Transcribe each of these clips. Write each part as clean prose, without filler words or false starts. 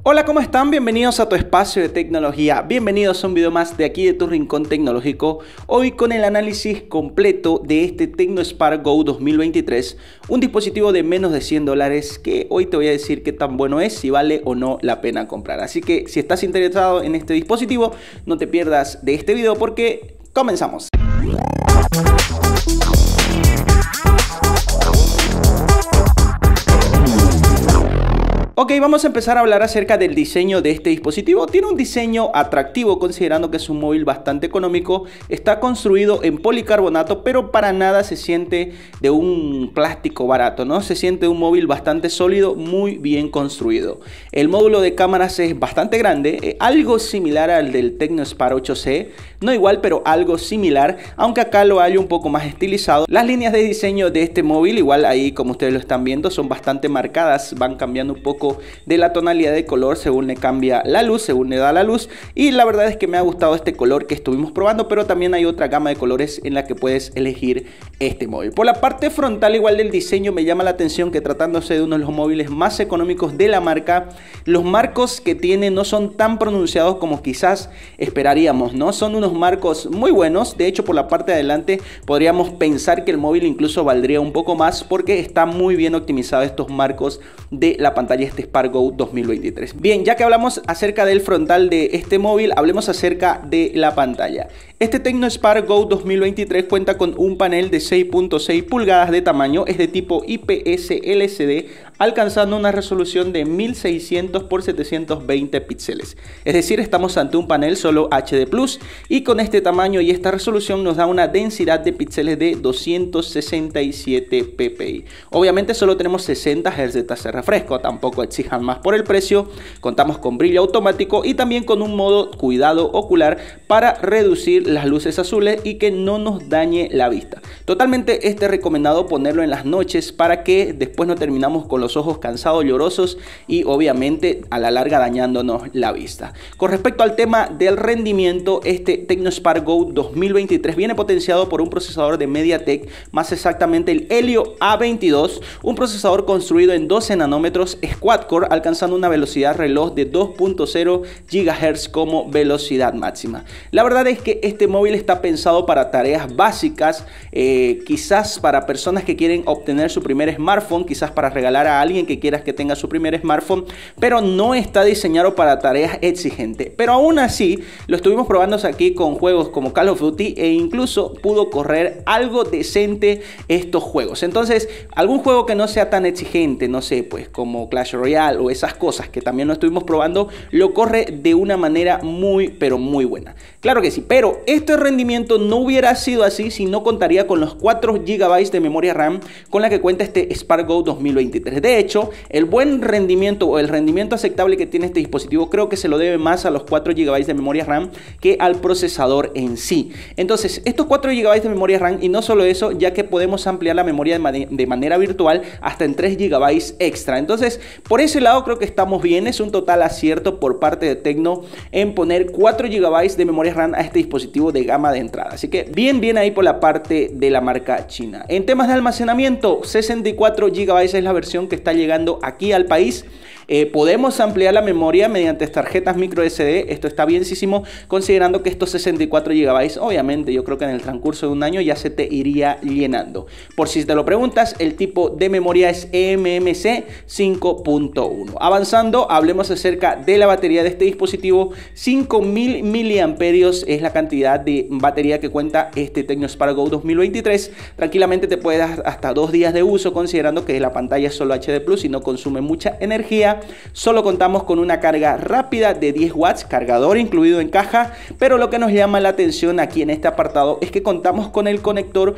Hola, ¿cómo están? Bienvenidos a tu espacio de tecnología. Bienvenidos a un video más de aquí de tu rincón tecnológico. Hoy con el análisis completo de este TecnoSpark Go 2023, un dispositivo de menos de $100 que hoy te voy a decir qué tan bueno es, si vale o no la pena comprar. Así que si estás interesado en este dispositivo, no te pierdas de este video porque comenzamos. Ok, vamos a empezar a hablar acerca del diseño de este dispositivo. Tiene un diseño atractivo considerando que es un móvil bastante económico. Está construido en policarbonato, pero para nada se siente de un plástico barato, ¿no? Se siente un móvil bastante sólido, muy bien construido. El módulo de cámaras es bastante grande, algo similar al del TecnoSpark 8C. No igual, pero algo similar, aunque acá lo hallo un poco más estilizado. Las líneas de diseño de este móvil, igual ahí como ustedes lo están viendo, son bastante marcadas, van cambiando un poco de la tonalidad de color según le cambia la luz, según le da la luz. Y la verdad es que me ha gustado este color que estuvimos probando, pero también hay otra gama de colores en la que puedes elegir este móvil. Por la parte frontal igual del diseño me llama la atención que tratándose de uno de los móviles más económicos de la marca, los marcos que tiene no son tan pronunciados como quizás esperaríamos, ¿no? Son unos marcos muy buenos. De hecho, por la parte de adelante podríamos pensar que el móvil incluso valdría un poco más porque está muy bien optimizado estos marcos de la pantalla Spark Go 2023. Bien, ya que hablamos acerca del frontal de este móvil, hablemos acerca de la pantalla. Este TecnoSpark Go 2023 cuenta con un panel de 6.6 pulgadas de tamaño, es de tipo IPS LCD, alcanzando una resolución de 1600 por 720 píxeles. Es decir, estamos ante un panel solo HD+, y con este tamaño y esta resolución nos da una densidad de píxeles de 267 ppi. Obviamente solo tenemos 60 Hz de tasa de refresco, tampoco exijan más por el precio. Contamos con brillo automático y también con un modo cuidado ocular para reducir las luces azules y que no nos dañe la vista. Totalmente recomendado ponerlo en las noches para que después no terminamos con los ojos cansados, llorosos y obviamente a la larga dañándonos la vista. Con respecto al tema del rendimiento, este TecnoSpark Go 2023 viene potenciado por un procesador de MediaTek, más exactamente el Helio A22, un procesador construido en 12 nanómetros quad-core, alcanzando una velocidad reloj de 2.0 GHz como velocidad máxima. La verdad es que este móvil está pensado para tareas básicas, quizás para personas que quieren obtener su primer smartphone, quizás para regalar a alguien que quieras que tenga su primer smartphone, pero no está diseñado para tareas exigentes. Pero aún así, lo estuvimos probando aquí con juegos como Call of Duty e incluso pudo correr algo decente estos juegos. Entonces, algún juego que no sea tan exigente, no sé, pues como Clash Royale o esas cosas que también lo estuvimos probando, lo corre de una manera muy, pero muy buena. Claro que sí, pero este rendimiento no hubiera sido así si no contaría con los 4 GB de memoria RAM con la que cuenta este Spark Go 2023. De hecho, el buen rendimiento o el rendimiento aceptable que tiene este dispositivo creo que se lo debe más a los 4 GB de memoria RAM que al procesador en sí. Entonces, estos 4 GB de memoria RAM, y no solo eso, ya que podemos ampliar la memoria de manera virtual hasta en 3 GB extra. Entonces, por ese lado creo que estamos bien. Es un total acierto por parte de Tecno en poner 4 GB de memoria RAM a este dispositivo de gama de entrada. Así que bien ahí por la parte de la marca china. En temas de almacenamiento, 64 GB es la versión que está llegando aquí al país. Podemos ampliar la memoria mediante tarjetas micro SD. Esto está bienísimo, considerando que estos 64 GB, obviamente yo creo que en el transcurso de un año ya se te iría llenando. Por si te lo preguntas, el tipo de memoria es eMMC 5.1. Avanzando, hablemos acerca de la batería de este dispositivo. 5000 mAh es la cantidad de batería que cuenta este TecnoSpark Go 2023. Tranquilamente te puede dar hasta 2 días de uso, considerando que la pantalla es solo HD+ y no consume mucha energía. Solo contamos con una carga rápida de 10 watts, cargador incluido en caja, pero lo que nos llama la atención aquí en este apartado es que contamos con el conector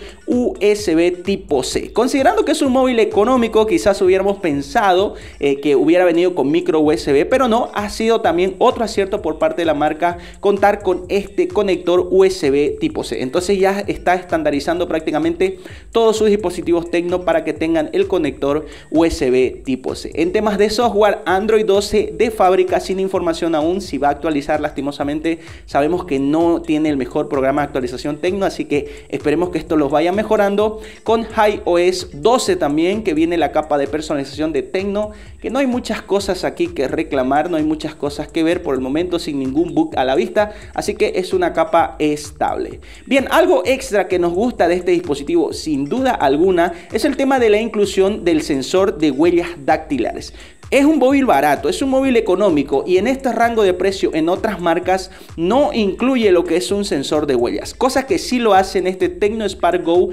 USB tipo C. Considerando que es un móvil económico, quizás hubiéramos pensado que hubiera venido con micro USB, pero no, ha sido también otro acierto por parte de la marca contar con este conector USB tipo C. Entonces ya está estandarizando prácticamente todos sus dispositivos Tecno para que tengan el conector USB tipo C. En temas de software, software Android 12 de fábrica, sin información aún si va a actualizar. Lastimosamente sabemos que no tiene el mejor programa de actualización Tecno, así que esperemos que esto los vaya mejorando. Con iOS 12 también, que viene la capa de personalización de Tecno, que no hay muchas cosas aquí que reclamar, no hay muchas cosas que ver por el momento, sin ningún bug a la vista, así que es una capa estable. Bien, algo extra que nos gusta de este dispositivo sin duda alguna es el tema de la inclusión del sensor de huellas dactilares. Es un móvil barato, es un móvil económico y en este rango de precio en otras marcas no incluye lo que es un sensor de huellas, cosa que sí lo hace en este Tecno Spark Go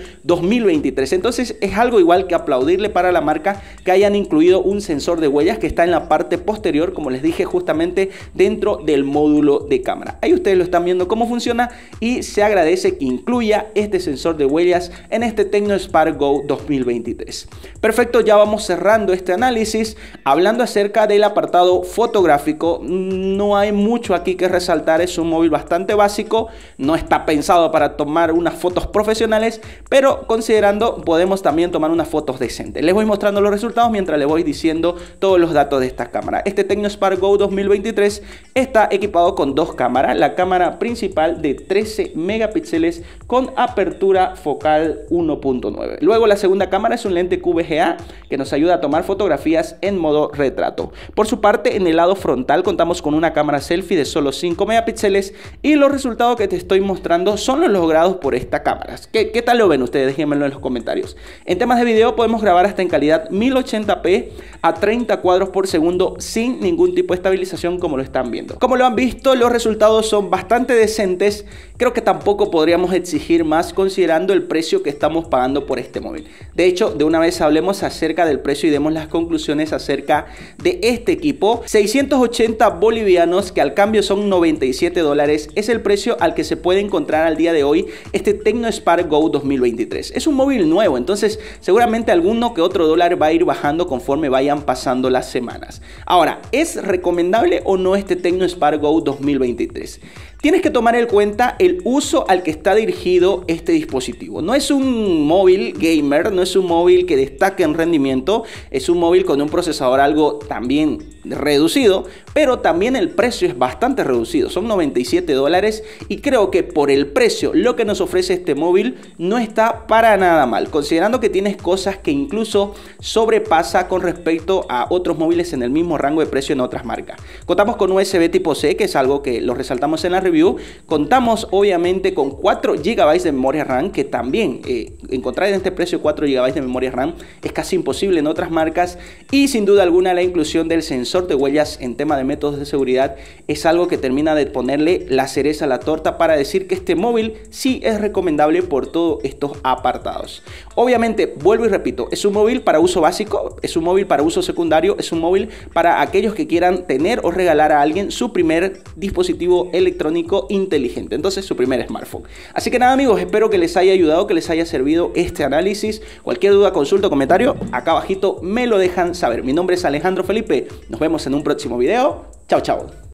2023. Entonces es algo igual que aplaudirle para la marca que hayan incluido un sensor de huellas que está en la parte posterior, como les dije, justamente dentro del módulo de cámara. Ahí ustedes lo están viendo cómo funciona y se agradece que incluya este sensor de huellas en este Tecno Spark Go 2023. Perfecto, ya vamos cerrando este análisis. Hablando acerca del apartado fotográfico, no hay mucho aquí que resaltar. Es un móvil bastante básico, no está pensado para tomar unas fotos profesionales, pero considerando podemos también tomar unas fotos decentes. Les voy mostrando los resultados mientras les voy diciendo todos los datos de esta cámara. Este Tecno Spark Go 2023 está equipado con dos cámaras. La cámara principal de 13 megapíxeles con apertura focal 1.9. Luego la segunda cámara es un lente QVGA que nos ayuda a tomar fotografías en modo retrato. Por su parte, en el lado frontal contamos con una cámara selfie de solo 5 megapíxeles y los resultados que te estoy mostrando son los logrados por esta cámara. ¿Qué tal lo ven ustedes? Déjenmelo en los comentarios. En temas de video podemos grabar hasta en calidad 1080p a 30 cuadros por segundo sin ningún tipo de estabilización, como lo están viendo. Como lo han visto, los resultados son bastante decentes. Creo que tampoco podríamos exigir más considerando el precio que estamos pagando por este móvil. De hecho, de una vez hablemos acerca del precio y demos las conclusiones acerca de este equipo. 680 bolivianos, que al cambio son 97 dólares, es el precio al que se puede encontrar al día de hoy este Tecno Spark Go 2023. Es un móvil nuevo, entonces seguramente alguno que otro dólar va a ir bajando conforme vayan pasando las semanas. Ahora, ¿es recomendable o no este Tecno Spark Go 2023? Tienes que tomar en cuenta el uso al que está dirigido este dispositivo. No es un móvil gamer, no es un móvil que destaque en rendimiento, es un móvil con un procesador algo también reducido, pero también el precio es bastante reducido, son 97 dólares y creo que por el precio, lo que nos ofrece este móvil no está para nada mal, considerando que tienes cosas que incluso sobrepasa con respecto a otros móviles en el mismo rango de precio en otras marcas. Contamos con USB tipo C, que es algo que lo resaltamos en la review. Contamos obviamente con 4 GB de memoria RAM, que también encontrar en este precio 4 GB de memoria RAM es casi imposible en otras marcas, y sin duda alguna la inclusión del sensor de huellas en tema de métodos de seguridad es algo que termina de ponerle la cereza a la torta para decir que este móvil sí es recomendable por todos estos apartados. Obviamente, vuelvo y repito, es un móvil para uso básico, es un móvil para uso secundario, es un móvil para aquellos que quieran tener o regalar a alguien su primer dispositivo electrónico inteligente, entonces su primer smartphone. Así que nada amigos, espero que les haya ayudado, que les haya servido este análisis. Cualquier duda, consulta o comentario, acá abajito me lo dejan saber. Mi nombre es Alejandro Felipe, nos vemos en un próximo video. Chao, chao.